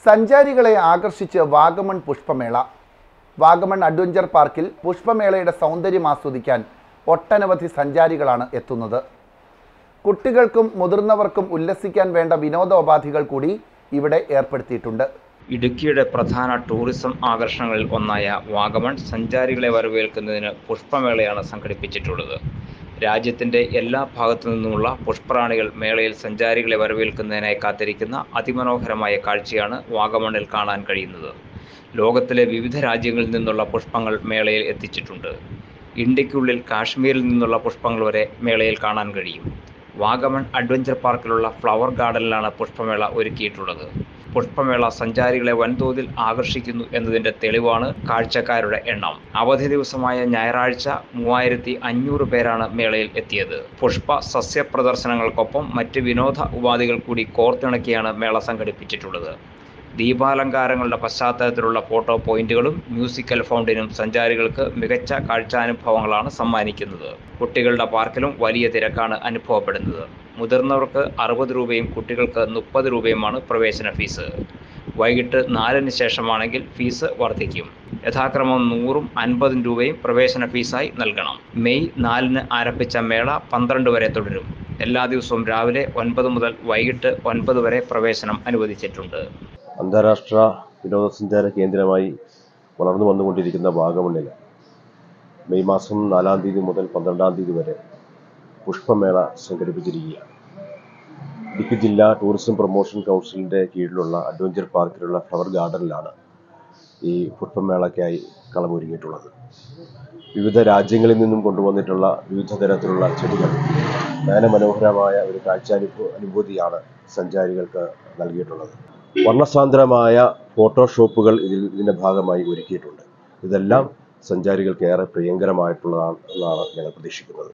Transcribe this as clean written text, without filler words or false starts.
സഞ്ചാരികളെ ആകർഷിച്ച് വാഗമൺ പുഷ്പമേള. വാഗമൺ അഡ്വഞ്ചർ പാർക്കിൽ പുഷ്പമേളയുടെ സൗന്ദര്യം ആസ്വദിക്കാൻ ഒട്ടനവധി സഞ്ചാരികളാണ് എത്തുന്നത്. കുട്ടികൾക്കും മുതിർന്നവർക്കും ഉല്ലസിക്കാൻ വേണ്ട വിനോദോപാധികൾ കൂടി ഇവിടെ ഏർപ്പെടുത്തിയിട്ടുണ്ട്. ഇടുക്കിയുടെ പ്രധാന ടൂറിസം ആകർഷണങ്ങളിൽ ഒന്നായ വാഗമൺ സഞ്ചാരികളെ വരവേൽക്കുന്നതിന് പുഷ്പമേളയാണ് സംഘടിപ്പിച്ചിട്ടുള്ളത്. രാജ്യത്തിൻ്റെ എല്ലാ ഭാഗത്തു നിന്നുമുള്ള പുഷ്പറാണികൾ മേളയിൽ സഞ്ചാരികളെ വരവേൽക്കുന്നതിനായി കാത്തിരിക്കുന്ന അതിമനോഹരമായ കാഴ്ചയാണ് വാഗമണിൽ കാണാൻ കഴിയുന്നത്. ലോകത്തിലെ വിവിധ രാജ്യങ്ങളിൽ നിന്നുള്ള പുഷ്പങ്ങൾ മേളയിൽ എത്തിച്ചിട്ടുണ്ട്. ഇന്ത്യക്കുള്ളിൽ കാശ്മീരിൽ നിന്നുള്ള പുഷ്പങ്ങൾ വരെ മേളയിൽ കാണാൻ കഴിയും. വാഗമൺ അഡ്വഞ്ചർ പാർക്കിലുള്ള ഫ്ലവർ ഗാർഡനിലാണ് പുഷ്പമേള ഒരുക്കിയിട്ടുള്ളത്. പുഷ്പമേള സഞ്ചാരികളെ വൻതോതിൽ ആകർഷിക്കുന്നു എന്നതിൻ്റെ തെളിവാണ് കാഴ്ചക്കാരുടെ എണ്ണം. അവധി ദിവസമായ ഞായറാഴ്ച 3500 പേരാണ് മേളയിൽ എത്തിയത്. പുഷ്പ സസ്യ പ്രദർശനങ്ങൾക്കൊപ്പം മറ്റ് വിനോദ ഉപാധികൾ കൂടി കോർത്തിണക്കിയാണ് മേള സംഘടിപ്പിച്ചിട്ടുള്ളത്. ദീപാലങ്കാരങ്ങളുടെ പശ്ചാത്തലത്തിലുള്ള ഫോട്ടോ പോയിന്റുകളും മ്യൂസിക്കൽ ഫൗണ്ടനും സഞ്ചാരികൾക്ക് മികച്ച കാഴ്ചാനുഭവങ്ങളാണ് സമ്മാനിക്കുന്നത്. കുട്ടികളുടെ പാർക്കിലും വലിയ തിരക്കാണ് അനുഭവപ്പെടുന്നത്. മുതിർന്നവർക്ക് 60 രൂപയും കുട്ടികൾക്ക് 30 രൂപയുമാണ് പ്രവേശന ഫീസ്. വൈകിട്ട് 4-ന് ശേഷമാണെങ്കിൽ ഫീസ് വർദ്ധിക്കും. യഥാക്രമം 100-ഉം 50 രൂപയും പ്രവേശന ഫീസായി നൽകണം. മെയ് 4-ന് ആരംഭിച്ച മേള 12 വരെ തുടരും. എല്ലാ ദിവസവും രാവിലെ 9 മുതൽ വൈകിട്ട് 9 വരെ പ്രവേശനം അനുവദിച്ചിട്ടുണ്ട്. അന്താരാഷ്ട്ര വിനോദസഞ്ചാര കേന്ദ്രമായി വളർന്നു വന്നുകൊണ്ടിരിക്കുന്ന വാഗമണ്ണിൽ മെയ് മാസം 4-ാം തീയതി മുതൽ 12-ാം തീയതി വരെ പുഷ്പമേള സംഘടിപ്പിച്ചിരിക്കുകയാണ്. ഇടുക്കി ജില്ലാ ടൂറിസം പ്രൊമോഷൻ കൗൺസിലിൻ്റെ കീഴിലുള്ള അഡ്വഞ്ചർ പാർക്കിലുള്ള ഫ്ലവർ ഗാർഡനിലാണ് ഈ പുഷ്പമേളയ്ക്കായി കളമൊരുങ്ങിയിട്ടുള്ളത്. വിവിധ രാജ്യങ്ങളിൽ നിന്നും കൊണ്ടുവന്നിട്ടുള്ള വിവിധ തരത്തിലുള്ള ചെടികൾ നയനമനോഹരമായ ഒരു കാഴ്ചാനുഭൂതിയാണ് സഞ്ചാരികൾക്ക് നൽകിയിട്ടുള്ളത്. വർണ്ണസാന്ദ്രമായ ഫോട്ടോഷോപ്പുകൾ ഇതിൻ്റെ ഭാഗമായി ഒരുക്കിയിട്ടുണ്ട്. ഇതെല്ലാം സഞ്ചാരികൾക്ക് ഏറെ പ്രിയങ്കരമായിട്ടുള്ളതാണ് എന്നാണ് ഞങ്ങൾ പ്രതീക്ഷിക്കുന്നത്.